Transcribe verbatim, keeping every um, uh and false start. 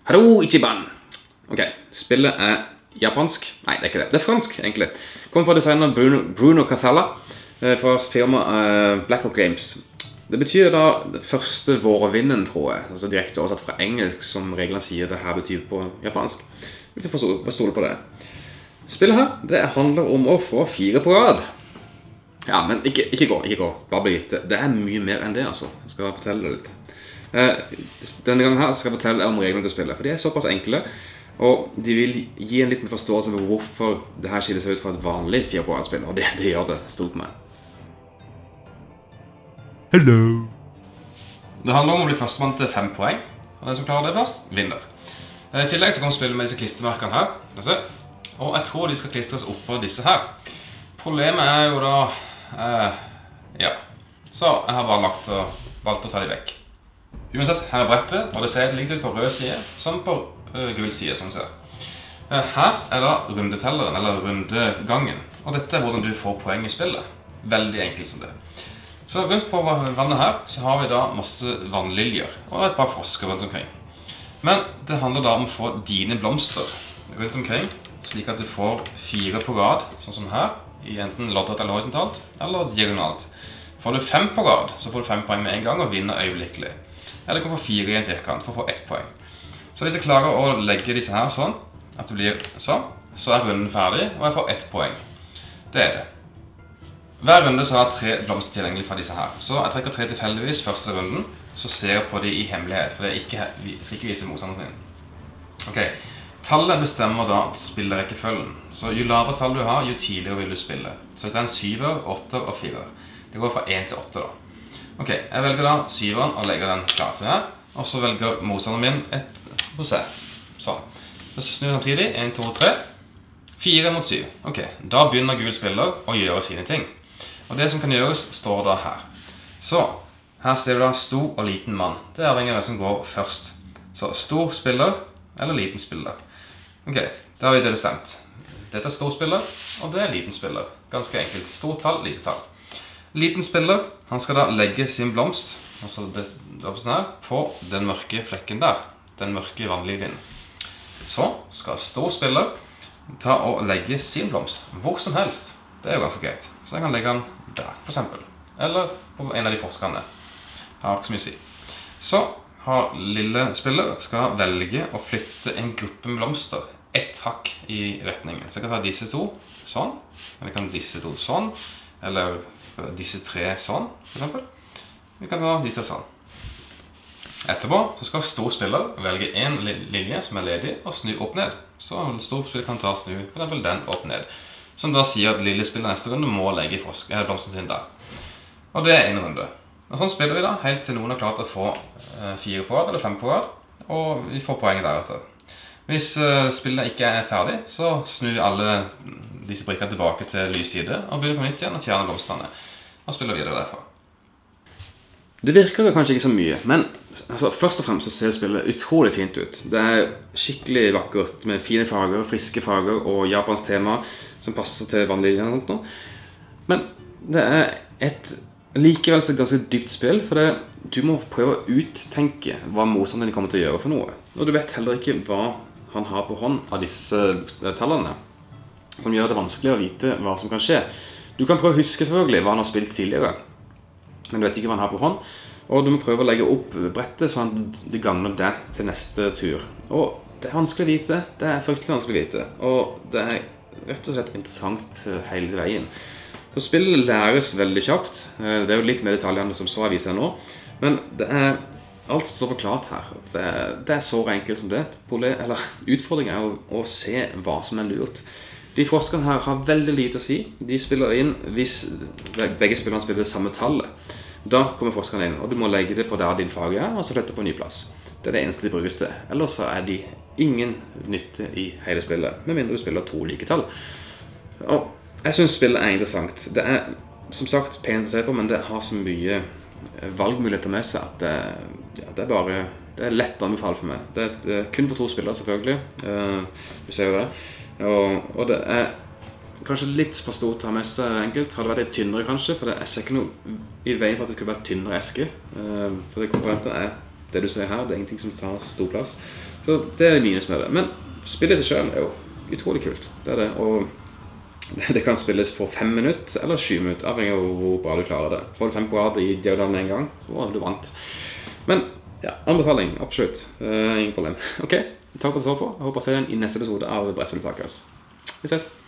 Hallo, Ichiban! Ok, spillet er japansk. Nei, det er ikke det. Det er fransk, egentlig. Kommer fra designer Bruno, Bruno Cathala fra firmaet Black Rock Games. Det betyr da det første vårvinden, tror jeg. Altså direkte oversatt fra engelsk, som reglene sier det her betyr på japansk. Vi får stole på det. Spillet her, det handler om å få fire på rad. Ja, men ikke, ikke gå, ikke gå. Bare bli litt. Det er mye mer enn det, altså. Jeg skal fortelle det litt. Denne gangen her skal jeg fortelle om reglene til spillet, for de er såpass enkle, og de vil gi en liten forståelse av hvorfor det her skiller seg ut fra et vanlig fire på rad-spill, og det, det gjør det stort med. Hello! Det handler om å bli førstemann til fem poeng, og den som klarer det først, vinner. I tillegg så kommer spillet med disse klistermerkene her, og jeg tror de skal klistres opp på disse her. Problemet er jo da, eh, ja, så jeg har bare lagt og valgt å ta de vekk. Uansett, her er brettet, og det ser likt ut på rød side, som på uh, gul side, som du ser. Uh, her er da rundetelleren, eller rundegangen, og dette er hvordan du får poeng i spillet. Veldig enkelt som det. Så rundt på vannet her, så har vi da masse vannliljer, og et par frosker rundt omkring. Men det handler da om å få dine blomster rundt omkring, slik at du får fire på rad, sånn som her, i enten loddrett eller horisontalt, eller diagonalt. Får du fem på rad, så får du fem poeng med en gang og vinner øyeblikkelig. Eller du kan få fire i en firkant for å få ett poeng. Så hvis jeg klarer å legge disse her sånn, at det blir sånn, så er runden ferdig, og jeg får ett poeng. Det er det. Hver runde så har jeg tre blomster tilgjengelig fra disse her. Så jeg trekker tre tilfeldigvis første runden, så ser jeg på de i hemmelighet, for det er ikke, skal ikke vise motstanderen min. Ok, tallet bestemmer da spillerekkefølgen. Så jo lavere tall du har, jo tidligere vil du spille. Så dette er en syver, åtter og firer. Det går fra én til åtte da. Ok, jeg velger da syveren og legger den klar til her, og så velger motstanderen min et prosent. Sånn. Så snur samtidig, én, to, tre, fire mot syv. Ok, da begynner gul spiller å gjøre sine ting. Og det som kan gjøres står da her. Så, her ser du da stor og liten mann. Det er avhengig av det som går først. Så, stor spiller eller liten spiller. Ok, da har vi det bestemt. Dette er stor spiller, og det er liten spiller. Ganske enkelt. Stort tall, lite tall. Liten spiller, han skal da legge sin blomst, altså det, blomsten her, på den mørke flekken der, den mørke vannlinjen. Så skal stor spiller ta og legge sin blomst hvor som helst. Det er jo ganske greit. Så jeg kan legge den der, for eksempel. Eller på en av de forskerne. Har ikke så mye å si. Så har lille spiller skal velge å flytte en gruppe med blomster ett hakk i retningen. Så jeg kan ta disse to sånn, eller jeg kan disse to sånn, eller disse tre sånn, for eksempel. Vi kan ta de tre sånn. Etterpå så skal stor spiller velge en linje som er ledig og snu opp ned. Så stor spiller kan ta og snu for eksempel den opp ned. Som da sier at lille spiller neste runde må legge blomsten sin der. Og det er en runde. Og sånn spiller vi da helt til noen har klart å få fire på rad eller fem på rad, og vi får poenget deretter. Hvis spillet ikke er ferdig, så snur vi alle disse brikkene tilbake til lysside og begynner på nytt igjen og fjerner blomstene. Og spiller videre derfra. Det virker kanskje ikke så mye, men altså, først og fremst så ser spillet utrolig fint ut. Det er skikkelig vakkert med fine farger, friske farger og japansk tema som passer til vannlinjen og sånt nå. Men det er et likevel så ganske dypt spill, for det, du må prøve å uttenke hva motstanderen kommer til å gjøre for noe. Og du vet heller ikke hva han har på hånd av disse tallene, som gjør det vanskelig å vite hva som kan skje. Du kan prøve å huske selvfølgelig hva han har spilt tidligere, men du vet ikke hva han har på hånd, og du må prøve å legge opp brettet så han det gagner deg til neste tur. Og det er vanskelig å vite, det er fryktelig vanskelig å vite, og det er rett og slett interessant hele veien. Så spillet læres veldig kjapt, det er jo litt mer detaljene som så jeg viser nå, men det er, alt står forklart her. Det er, det er så enkelt som det. Eller, utfordringen er å, å se hva som er lurt. De forskerne her har veldig lite å si. De spiller inn hvis begge spillerne spiller det samme tallet. Da kommer forskerne inn, og du må legge det på der din fag er, og så flytte på en ny plass. Det er det eneste de brukes til. Ellers så er de ingen nytte i hele spillet, med mindre du spiller to like tall. Og jeg synes spillet er interessant. Det er, som sagt, pent å se på, men det har så mye valgmuligheter med seg at det, ja, det er bare det er lett å anbefale for meg. Det er, det er kun for to spillere selvfølgelig. Uh, du ser jo det. Og, og det er kanskje litt for stort å ha med seg enkelt. Hadde vært litt tynnere kanskje, for det er ikke noe i veien for at det kunne vært tynnere eske. Uh, for det komponentet er det du ser her, det er ingenting som tar stor plass. Så det er minus med det. Men spillet seg selv er jo utrolig kult. Det er det, og det kan spilles på fem minutter eller sju minutter, avhengig av hvor bra du klarer det. Får du fem grad i diagonal med en gang, så er du vant. Men ja, anbefaling, absolutt. Uh, ingen problem. Ok, takk for at du så på. Jeg håper å se deg i neste episode av Brettspilltakers. Vi ses!